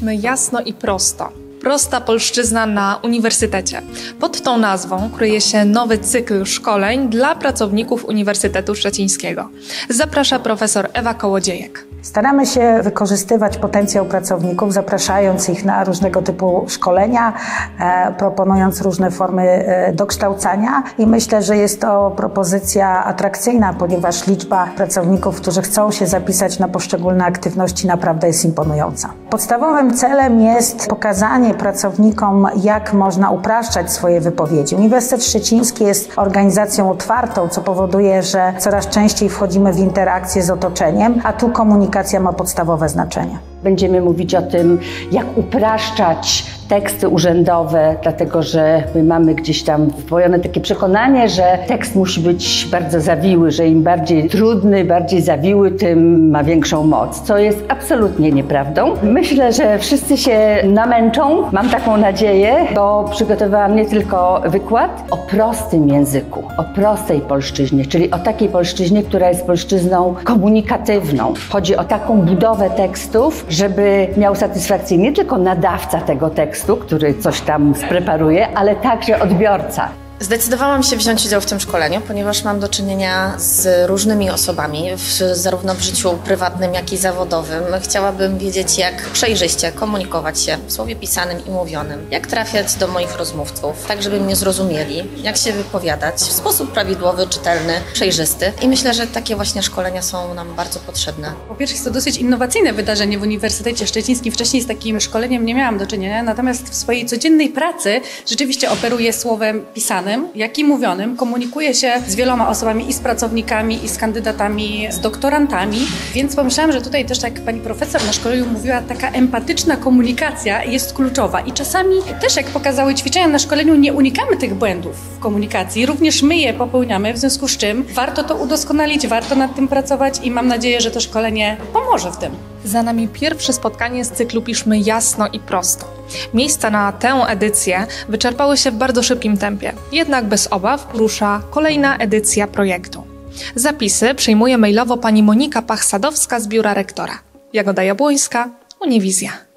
Piszmy jasno i prosto. Prosta polszczyzna na uniwersytecie. Pod tą nazwą kryje się nowy cykl szkoleń dla pracowników Uniwersytetu Szczecińskiego. Zaprasza profesor Ewa Kołodziejek. Staramy się wykorzystywać potencjał pracowników, zapraszając ich na różnego typu szkolenia, proponując różne formy dokształcania i myślę, że jest to propozycja atrakcyjna, ponieważ liczba pracowników, którzy chcą się zapisać na poszczególne aktywności, naprawdę jest imponująca. Podstawowym celem jest pokazanie pracownikom, jak można upraszczać swoje wypowiedzi. Uniwersytet Szczeciński jest organizacją otwartą, co powoduje, że coraz częściej wchodzimy w interakcję z otoczeniem, a tu komunikacja ma podstawowe znaczenie. Będziemy mówić o tym, jak upraszczać teksty urzędowe, dlatego że my mamy gdzieś tam wpojone takie przekonanie, że tekst musi być bardzo zawiły, że im bardziej trudny, bardziej zawiły, tym ma większą moc, co jest absolutnie nieprawdą. Myślę, że wszyscy się namęczą, mam taką nadzieję, bo przygotowałam nie tylko wykład o prostym języku, o prostej polszczyźnie, czyli o takiej polszczyźnie, która jest polszczyzną komunikatywną. Chodzi o taką budowę tekstów, żeby miał satysfakcję nie tylko nadawca tego tekstu, który coś tam spreparuje, ale także odbiorca. Zdecydowałam się wziąć udział w tym szkoleniu, ponieważ mam do czynienia z różnymi osobami, zarówno w życiu prywatnym, jak i zawodowym. Chciałabym wiedzieć, jak przejrzyście komunikować się w słowie pisanym i mówionym, jak trafiać do moich rozmówców, tak żeby mnie zrozumieli, jak się wypowiadać w sposób prawidłowy, czytelny, przejrzysty. I myślę, że takie właśnie szkolenia są nam bardzo potrzebne. Po pierwsze, jest to dosyć innowacyjne wydarzenie w Uniwersytecie Szczecińskim. Wcześniej z takim szkoleniem nie miałam do czynienia, natomiast w swojej codziennej pracy rzeczywiście operuję słowem pisanym, jak i mówionym, komunikuję się z wieloma osobami i z pracownikami, i z kandydatami, z doktorantami, więc pomyślałam, że tutaj też, tak jak pani profesor na szkoleniu mówiła, taka empatyczna komunikacja jest kluczowa i czasami też, jak pokazały ćwiczenia na szkoleniu, nie unikamy tych błędów w komunikacji, również my je popełniamy, w związku z czym warto to udoskonalić, warto nad tym pracować i mam nadzieję, że to szkolenie pomoże w tym. Za nami pierwsze spotkanie z cyklu Piszmy jasno i prosto. Miejsca na tę edycję wyczerpały się w bardzo szybkim tempie, jednak bez obaw rusza kolejna edycja projektu. Zapisy przyjmuje mailowo pani Monika Pach-Sadowska z biura rektora. Jagoda Jabłońska, Uniwizja.